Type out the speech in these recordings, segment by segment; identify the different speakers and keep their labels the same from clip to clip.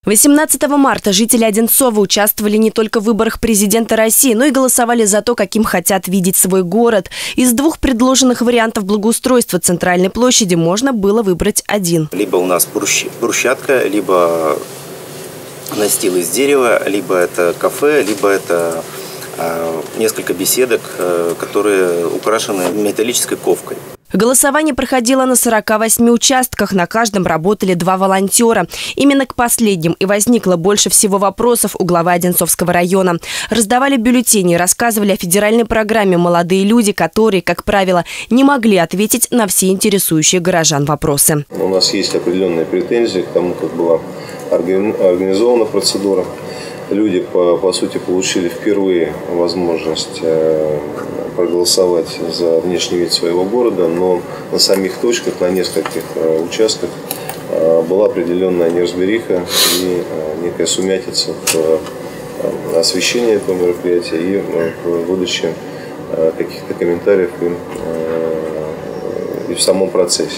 Speaker 1: 18 марта жители Одинцова участвовали не только в выборах президента России, но и голосовали за то, каким хотят видеть свой город. Из двух предложенных вариантов благоустройства центральной площади можно было выбрать один.
Speaker 2: Либо у нас брусчатка, либо настил из дерева, либо это кафе, либо это несколько беседок, которые украшены металлической ковкой.
Speaker 1: Голосование проходило на 48 участках, на каждом работали 2 волонтера. Именно к последним и возникло больше всего вопросов у главы Одинцовского района. Раздавали бюллетени, рассказывали о федеральной программе молодые люди, которые, как правило, не могли ответить на все интересующие горожан вопросы.
Speaker 3: У нас есть определенные претензии к тому, как была организована процедура. Люди, по сути, получили впервые возможность проголосовать за внешний вид своего города, но на самих точках, на нескольких участках была определенная неразбериха и некая сумятица в освещении этого мероприятия и в выдаче каких-то комментариев и в самом процессе.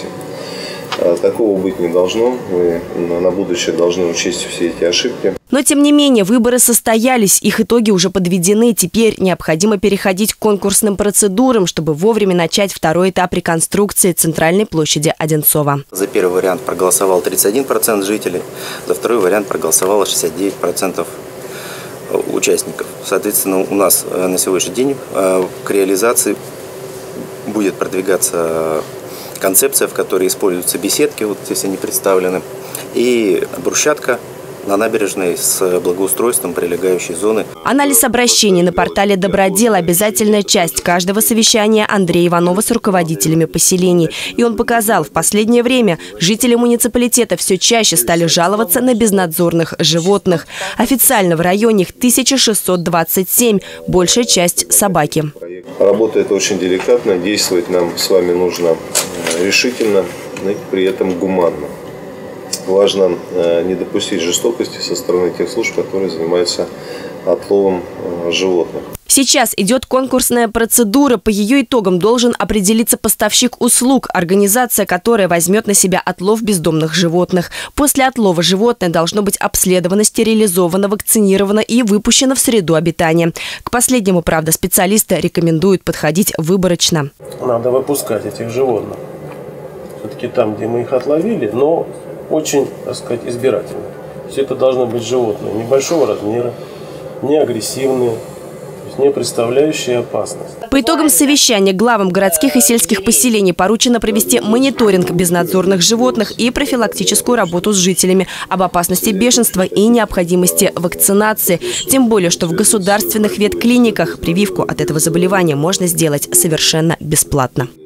Speaker 3: Такого быть не должно. Мы на будущее должны учесть все эти ошибки.
Speaker 1: Но, тем не менее, выборы состоялись, их итоги уже подведены. Теперь необходимо переходить к конкурсным процедурам, чтобы вовремя начать второй этап реконструкции центральной площади Одинцова.
Speaker 2: За первый вариант проголосовал 31% жителей, за второй вариант проголосовало 69% участников. Соответственно, у нас на сегодняшний день к реализации будет продвигаться концепция, в которой используются беседки, вот здесь они представлены, и брусчатка на набережной с благоустройством прилегающей зоны.
Speaker 1: Анализ обращений на портале «Добродел» – обязательная часть каждого совещания Андрея Иванова с руководителями поселений. И он показал, в последнее время жители муниципалитета все чаще стали жаловаться на безнадзорных животных. Официально в районе их 1627, большая часть – собаки.
Speaker 3: Работа очень деликатно, действовать нам с вами нужно решительно, но при этом гуманно. Важно не допустить жестокости со стороны тех служб, которые занимаются отловом животных.
Speaker 1: Сейчас идет конкурсная процедура. По ее итогам должен определиться поставщик услуг, организация, которая возьмет на себя отлов бездомных животных. После отлова животное должно быть обследовано, стерилизовано, вакцинировано и выпущено в среду обитания. К последнему, правда, специалисты рекомендуют подходить выборочно.
Speaker 4: Надо выпускать этих животных. Все-таки там, где мы их отловили, но очень, так сказать, избирательно. Все это должны быть животные небольшого размера, не агрессивные, не представляющие опасность.
Speaker 1: По итогам совещания главам городских и сельских поселений поручено провести мониторинг безнадзорных животных и профилактическую работу с жителями об опасности бешенства и необходимости вакцинации. Тем более, что в государственных ветклиниках прививку от этого заболевания можно сделать совершенно бесплатно.